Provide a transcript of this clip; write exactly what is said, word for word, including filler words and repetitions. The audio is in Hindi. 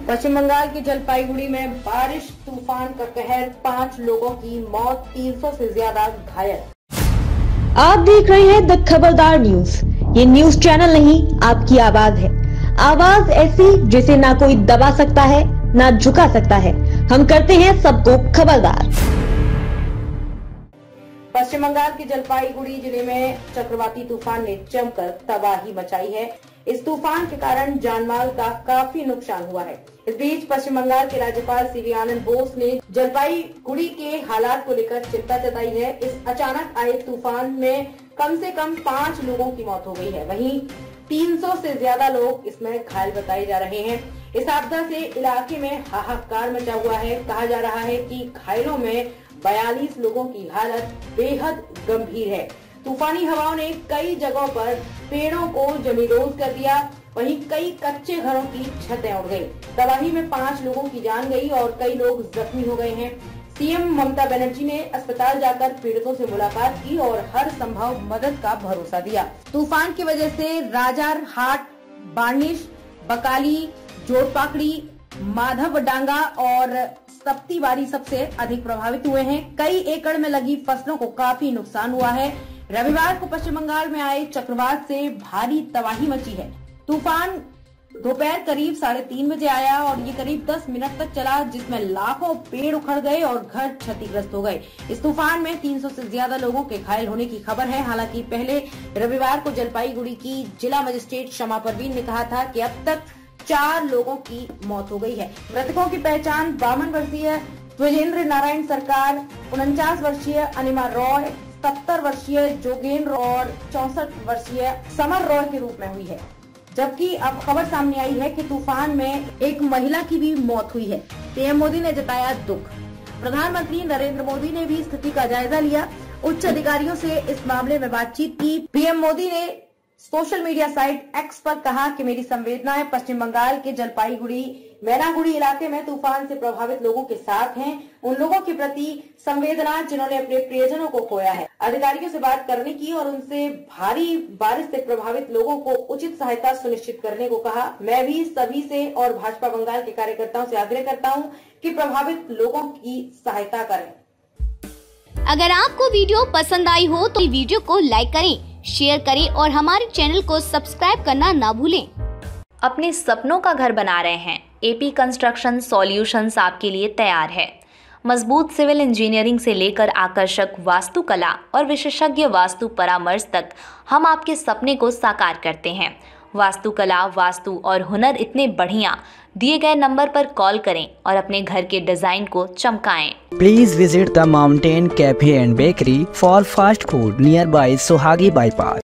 पश्चिम बंगाल के जलपाईगुड़ी में बारिश तूफान का कहर, पांच लोगों की मौत, तीन सौ से ज्यादा घायल। आप देख रहे हैं द खबरदार न्यूज। ये न्यूज चैनल नहीं, आपकी आवाज है। आवाज ऐसी जिसे ना कोई दबा सकता है, ना झुका सकता है। हम करते हैं सबको खबरदार। पश्चिम बंगाल के जलपाईगुड़ी जिले में चक्रवाती तूफान ने जमकर तबाही मचाई है। इस तूफान के कारण जानमाल का काफी नुकसान हुआ है। इस बीच पश्चिम बंगाल के राज्यपाल सीवी आनंद बोस ने जलपाईगुड़ी के हालात को लेकर चिंता जताई है। इस अचानक आए तूफान में कम से कम पांच लोगों की मौत हो गई है, वहीं तीन सौ से ज्यादा लोग इसमें घायल बताए जा रहे हैं। इस आपदा से इलाके में हाहाकार मचा हुआ है। कहा जा रहा है कि घायलों में बयालीस लोगों की हालत बेहद गंभीर है। तूफानी हवाओं ने कई जगहों पर पेड़ों को जमींदोज कर दिया, वहीं कई कच्चे घरों की छतें उड़ गई। तबाही में पांच लोगों की जान गई और कई लोग जख्मी हो गए हैं। सीएम ममता बनर्जी ने अस्पताल जाकर पीड़ितों से मुलाकात की और हर संभव मदद का भरोसा दिया। तूफान की वजह से राजार हाट, बार्निश, बकाली, जोड़पाकड़ी, माधवडांगा और सप्तीबारी सबसे अधिक प्रभावित हुए हैं। कई एकड़ में लगी फसलों को काफी नुकसान हुआ है। रविवार को पश्चिम बंगाल में आए चक्रवात से भारी तबाही मची है। तूफान दोपहर करीब साढ़े तीन बजे आया और ये करीब दस मिनट तक चला, जिसमें लाखों पेड़ उखड़ गए और घर क्षतिग्रस्त हो गए। इस तूफान में तीन सौ से ज्यादा लोगों के घायल होने की खबर है। हालांकि पहले रविवार को जलपाईगुड़ी की जिला मजिस्ट्रेट शमा परवीन ने कहा था कि अब तक चार लोगों की मौत हो गई है। मृतकों की पहचान बावन वर्षीय द्विजेंद्र नारायण सरकार, उनचास वर्षीय अनिमा रॉय, सत्तर वर्षीय जोगेंद्र और चौसठ वर्षीय समर रॉय के रूप में हुई है। जबकि अब खबर सामने आई है कि तूफान में एक महिला की भी मौत हुई है। पीएम मोदी ने जताया दुख। प्रधानमंत्री नरेंद्र मोदी ने भी स्थिति का जायजा लिया। उच्च अधिकारियों से इस मामले में बातचीत की। पीएम मोदी ने सोशल मीडिया साइट एक्स पर कहा कि मेरी संवेदनाएं पश्चिम बंगाल के जलपाईगुड़ी, मैनागुड़ी इलाके में तूफान से प्रभावित लोगों के साथ हैं। उन लोगों के प्रति संवेदना जिन्होंने अपने प्रियजनों को खोया है। अधिकारियों से बात करने की और उनसे भारी बारिश से प्रभावित लोगों को उचित सहायता सुनिश्चित करने को कहा। मैं भी सभी से और भाजपा बंगाल के कार्यकर्ताओं से आग्रह करता हूं कि प्रभावित लोगों की सहायता करें। अगर आपको वीडियो पसंद आई हो तो वीडियो को लाइक करें, शेयर करें और हमारे चैनल को सब्सक्राइब करना ना भूलें। अपने सपनों का घर बना रहे हैं? एपी कंस्ट्रक्शन सॉल्यूशंस आपके लिए तैयार है। मजबूत सिविल इंजीनियरिंग से लेकर आकर्षक वास्तुकला और विशेषज्ञ वास्तु परामर्श तक हम आपके सपने को साकार करते हैं। वास्तुकला, वास्तु और हुनर इतने बढ़िया। दिए गए नंबर पर कॉल करें और अपने घर के डिजाइन को चमकाएं। Please visit the Mountain Cafe and Bakery for fast food nearby Suhagi bypass.